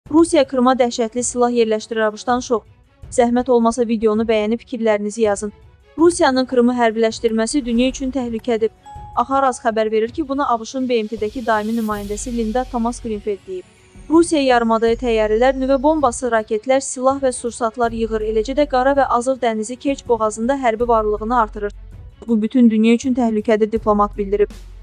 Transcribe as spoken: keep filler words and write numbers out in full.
Rusiya Krıma dəhşətli silah yerləşdirir ABŞ-dan şok. Zəhmət olmasa videonu bəyənib fikirlərinizi yazın. Rusiyanın Krımı hərbiləşdirməsi dünya üçün təhlükədir. Axaraz xəbər verir ki, bunu ABŞ-ın B M T-dəki daimi nümayəndəsi Linda Thomas-Greenfield deyib. Rusiya yarımadaya təyyarələr, nüvə bombası, raketlər, silah və sursatlar yığır, eləcə də Qara və Azov dənizi Kerç boğazında hərbi varlığını artırır. Bu bütün dünya üçün təhlükədir, diplomat bildirib.